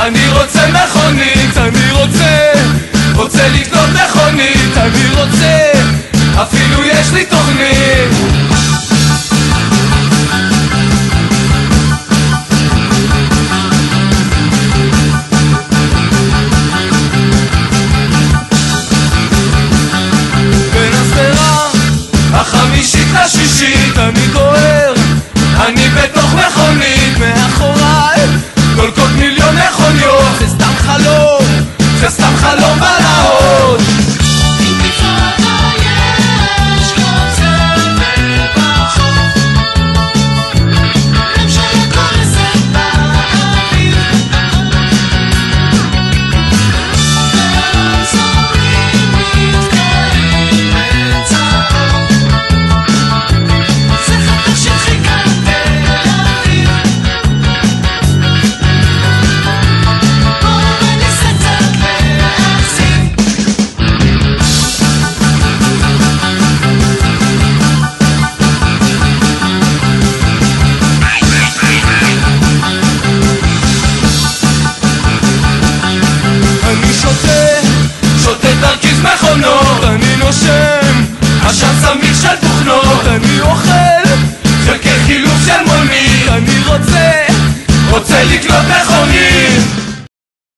אני רוצה מכונית, אני רוצה לקנות מכונית, אני רוצה, אפילו יש לי תוכנית. בין הסדרה החמישית לשישית אני דוהר, אני בתוך